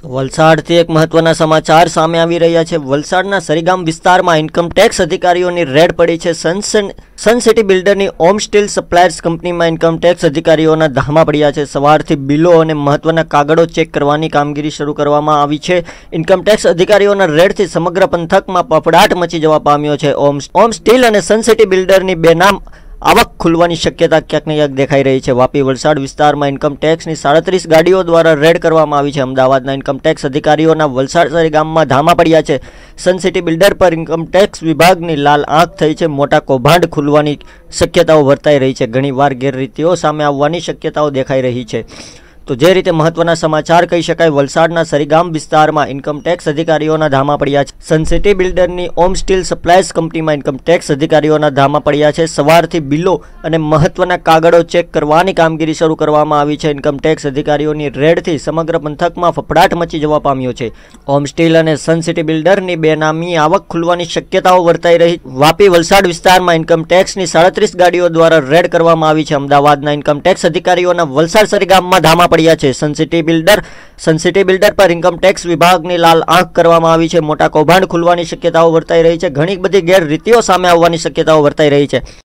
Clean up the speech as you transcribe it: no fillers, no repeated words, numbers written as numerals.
વલસાડથી એક મહત્વના સમાચાર સામે આવી રહ્યા છે। વલસાડના સરીગામ વિસ્તારમાં ઇન્કમ ટેક્સ અધિકારીઓની રેડ પડી છે। સન સિટી બિલ્ડરની ઓમ સ્ટીલ સપ્લાયર્સ કંપનીમાં ઇન્કમ ટેક્સ અધિકારીઓના ધામા પડ્યા છે। સવારથી બિલો અને મહત્વના કાગળો ચેક કરવાની કામગીરી શરૂ કરવામાં આવી છે। ઇન્કમ ટેક્સ અધિકારીઓના રેડથી સમગ્ર પંથકમાં ફફડાટ મચી જવા પામ્યો છે। ઓમ સ્ટીલ અને સન સિટી બિલ્ડરની બેનામ આવક ખુલવાની શક્યતા ક્યાંક ને ક્યાંક દેખાઈ રહી છે। વાપી વલસાડ વિસ્તારમાં ઇન્કમ ટેક્સની 37 ગાડીઓ દ્વારા રેડ કરવામાં આવી છે। અમદાવાદના ઇન્કમ ટેક્સ અધિકારીઓના વલસાડ સરીગામમાં ધામા પડ્યા છે। સન સિટી બિલ્ડર પર ઇન્કમ ટેક્સ વિભાગની લાલ આંખ થઈ છે। મોટા કૌભાંડ ખુલવાની શક્યતાઓ વર્તાઈ રહી છે। ઘણીવાર ગેરરીતિઓ સામે આવવાની શક્યતાઓ દેખાઈ રહી છે। તો જે રીતે મહત્વના સમાચાર કહી શકાય, વલસાડના સરીગામ વિસ્તારમાં ઇન્કમ ટેક્સ અધિકારીઓના ધામા પડ્યા છે। સન સિટી બિલ્ડરની ઓમ સ્ટીલ સપ્લાયર્સ કંપનીમાં ઇન્કમ ટેક્સ અધિકારીઓના ધામા પડ્યા છે। સવારથી બિલો અને મહત્વના કાગળો ચેક કરવાની કામગીરી શરૂ કરવામાં આવી છે। ઇન્કમ ટેક્સ અધિકારીઓની રેડથી સમગ્ર પંથકમાં ફફડાટ મચી જવા પામ્યો છે। ઓમ સ્ટીલ અને સન સિટી બિલ્ડરની બેનામી આવક ખુલવાની શક્યતાઓ વર્તાઈ રહી। વાપી વલસાડ વિસ્તારમાં ઇન્કમ ટેક્સની 37 ગાડીઓ દ્વારા રેડ કરવામાં આવી છે। અમદાવાદના ઇન્કમ ટેક્સ અધિકારીઓના વલસાડ સરીગામમાં ધામા પડ્યા છે। સન સિટી બિલ્ડર પર ઇન્કમ ટેક્સ વિભાગની લાલ આંખ કરવામાં આવી છે। મોટા કૌભાંડ ખુલવાની શક્યતાઓ વર્તાઈ રહી છે। ઘણી બધી ગેરરીતિઓ સામે આવવાની શક્યતાઓ વર્તાઈ રહી છે।